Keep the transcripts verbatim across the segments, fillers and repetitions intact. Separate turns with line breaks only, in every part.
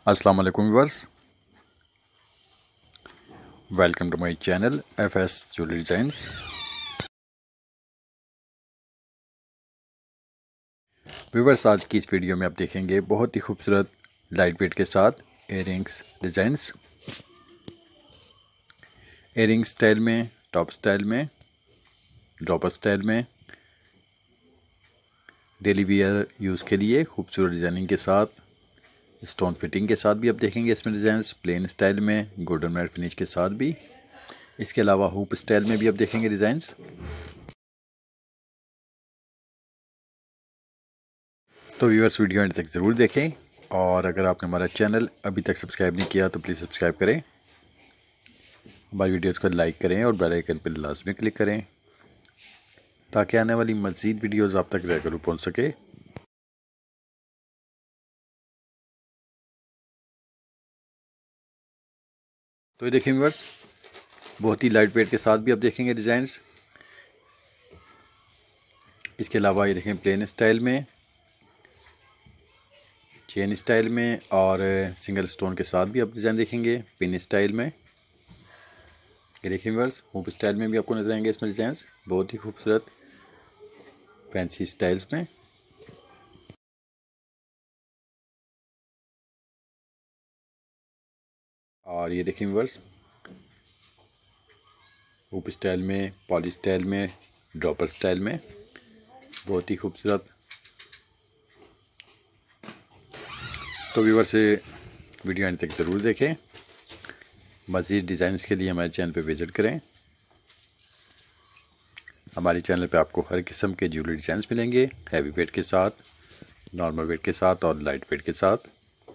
अस्सलाम वालेकुम viewers, welcome to my channel F S jewellery designs. Viewers, आज की इस वीडियो में आप देखेंगे बहुत ही खूबसूरत लाइट वेट के साथ इयररिंग्स डिज़ाइंस। इयररिंग स्टाइल में, टॉप स्टाइल में, ड्रॉपर स्टाइल में, डेली वियर यूज़ के लिए खूबसूरत डिज़ाइनिंग के साथ, स्टोन फिटिंग के साथ भी आप देखेंगे इसमें डिज़ाइंस। प्लेन स्टाइल में, गोल्डन मैट फिनिश के साथ भी। इसके अलावा हुप स्टाइल में भी आप देखेंगे डिज़ाइंस। तो व्यूअर्स, वीडियो एंड तक ज़रूर देखें, और अगर आपने हमारा चैनल अभी तक सब्सक्राइब नहीं किया तो प्लीज़ सब्सक्राइब करें, हमारी वीडियोज़ को लाइक करें और बेल आइकन पर लाजमी क्लिक करें ताकि आने वाली मज़ीद वीडियोज़ आप तक रेगुलर पहुँच सके। तो ये देखें व्यूअर्स, बहुत ही लाइट वेट के साथ भी आप देखेंगे डिज़ाइंस। इसके अलावा ये देखें प्लेन स्टाइल में, चेन स्टाइल में और सिंगल स्टोन के साथ भी आप डिज़ाइन देखेंगे। पिन स्टाइल में ये देखें व्यूअर्स, हुप स्टाइल में भी आपको नजर आएंगे इसमें डिज़ाइंस, बहुत ही खूबसूरत फैंसी स्टाइल्स में। और ये देखें व्यूअर्स, हुप स्टाइल में, पॉली स्टाइल में, ड्रॉपर स्टाइल में, बहुत ही खूबसूरत। तो व्यूअर्स, वीडियो एंड तक ज़रूर देखें। मज़ीद डिज़ाइंस के लिए हमारे चैनल पर विजिट करें। हमारे चैनल पे आपको हर किस्म के ज्वेलरी डिज़ाइंस मिलेंगे, हैवी वेट के साथ, नॉर्मल वेट के साथ और लाइट वेट के साथ।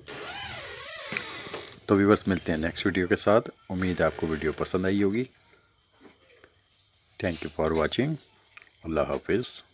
तो व्यूअर्स, मिलते हैं नेक्स्ट वीडियो के साथ। उम्मीद है आपको वीडियो पसंद आई होगी। Thank you for watching. अल्लाह हाफिज़।